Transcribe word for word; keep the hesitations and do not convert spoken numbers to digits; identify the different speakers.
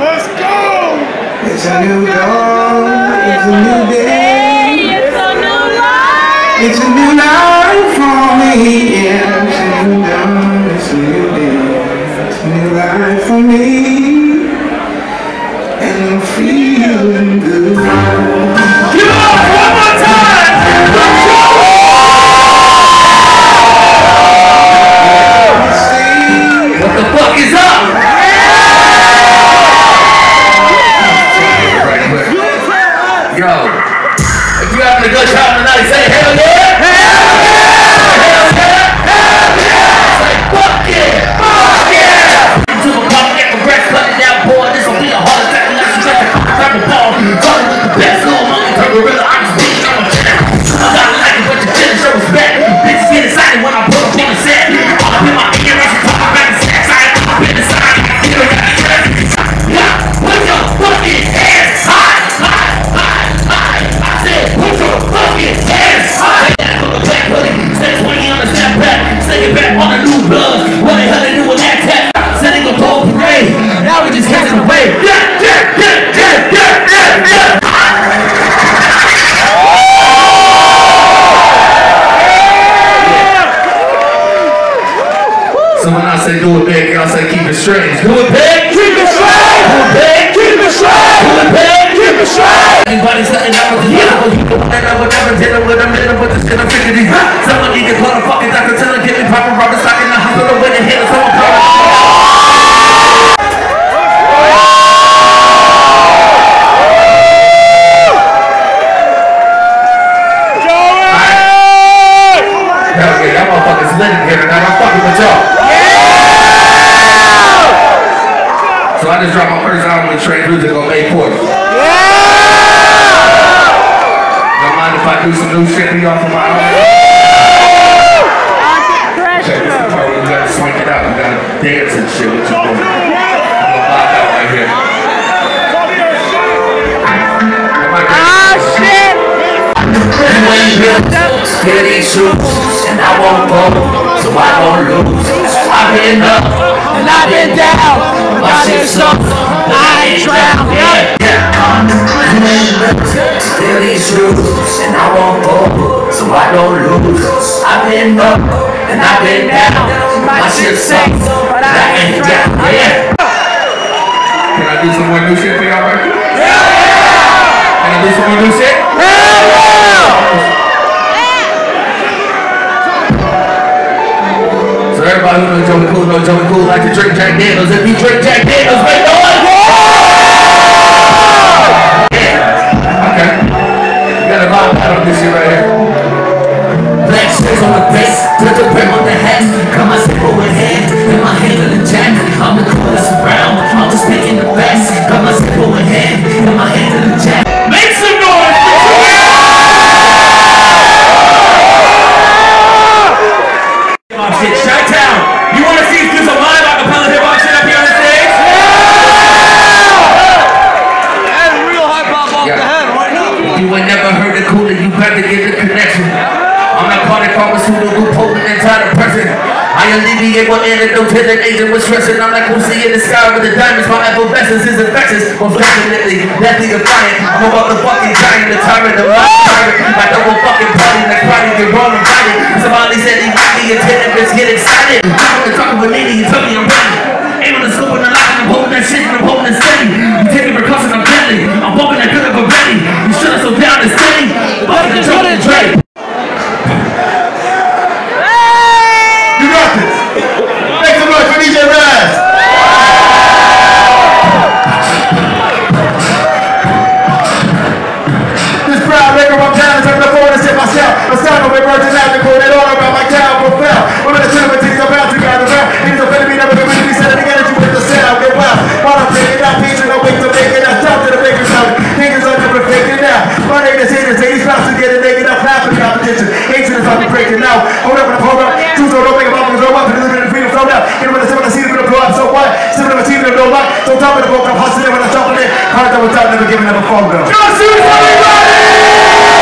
Speaker 1: Let's go!
Speaker 2: It's a new dawn, it's a new day.
Speaker 3: It's a new life.
Speaker 2: It's a new life for me, yeah. It's a new dawn, it's a new day. It's a new life for me. And I'm feeling good.
Speaker 1: Give it up one more time!
Speaker 4: What the fuck is up? Yo, if you having a good time tonight, say hell yeah! Hell yeah! Hell yeah! Hell yeah! Say fuck yeah! Fuck yeah! To a pop, get my breath cutting down, boy. This will be a heart attack unless you get the fucking ball. Talking with the best little monkey, turn gorilla. I'm just beating on my chest. I gotta like it, but you didn't show respect. Bitches get excited when I put up on the set. All up in my ear, I should talk about the sex. I ain't up in the side, I feel the rest. Yeah, put your fucking hands high, high, high, high. I said, put your fucking hands high. From the back hoodie, stay twenty on the step back. Stay it back on the new blood. What the hell they do with that tap? Setting a whole parade. Now we just catching away. Yeah, yeah, yeah, yeah, yeah, yeah, yeah. So when I say do it big, y'all say keep it strange. Do it big, keep it straight. Do it big, keep it straight. Do it big, keep it straight. Everybody's letting out with the yellow. You know what I never dealing with a minute, but this shit I'm figuring. Someone need to call a fucking doctor, tell her, get me proper rubber stock in the hospital with a hit or someone call it. Hell yeah, y'all motherfuckers lit in here tonight. I'm fucking with y'all. So I just dropped my first album with Trey Music on May fourth. Don't mind if I do some new shit to y'all for my album? Okay, this is the part where we gotta swing it out. We gotta dance and shit. What you doing? I'm gonna vibe out right here.
Speaker 3: Ah, shit.
Speaker 4: You ain't built to these shoes, and I won't go, so I won't lose. I've been up, and I've been down. My shit's up, I ain't drowned. Yeah, yeah. You ain't built to these shoes, and I won't go, so I don't lose. I've been up, and I've been down. My shit's up, but I ain't drowned. Yeah. Can I do some more new shit for y'all right here? Yeah! Can I do some more new shit? Yeah! So everybody who knows Joey Cool knows Joey Cool like to drink Jack Daniels. If you drink Jack Daniels, make noise! Yeah! Okay. We got a vibe out on this shit right here. Black shirts on the face, put the brim on the hat. Got my zipper with hand, and my hand in the jack. I'm the coolest around, I'm just speaking the best. Got my zipper with hand, and my hand in the jack.
Speaker 1: Make some noise!
Speaker 4: Shit, Chi-Town, you wanna see do some live acapella hip hop shit up here on the stage?
Speaker 1: Yeah! That's real high pop off
Speaker 4: Yeah.
Speaker 1: the head right now.
Speaker 4: You ain't never heard the cooler, you got to get the connection. I'm not cardiac pharmaceutical potent antidepressant. I alleviate what antidote to the agent was stressing. I'm like Lucy in the sky with the diamonds. My effervescence is infectious. Most definitely, deathly defiant. I'm about the fucking giant, the tyrant, the mob tyrant. I double fucking party, like party, get wrong and fighting. Somebody said he like me, attendant, bitch, get excited. I'm gonna talk with me, you tell me I'm ready. Aim on the scope and the lock, and I'm holding that shit, and I'm holding it steady. You taking precautions, I'm deadly. I'm bumping that good of a ready. You should have so down and steady. Bumping the trouble and Dre.
Speaker 1: You got this. Make some noise for D J Raz. This proud maker of time is up the forward and sit myself. A sound of a virgin out the corner, all about my cow profile. One of the cinema things I'm about to gather around. It's a better be never going to be said again. You with the sound, get wild. While I'm taking out pieces, I wait to make it. I stop to the baker's house. Niggas are never faking it out. My name is haters, he's about to get it naked up. Half of the competition. Ancient is about to break it now. Hold up, hold up. Choose or don't make a mouth, throw up, and deliver the freedom thrown out. Get rid of the seven, I see the blow up, so what? Seven of the team, no luck. So top of the book, I'm hustling when I'm jumping in. Hard that was out, never giving up a phone bill. Just shoot everybody!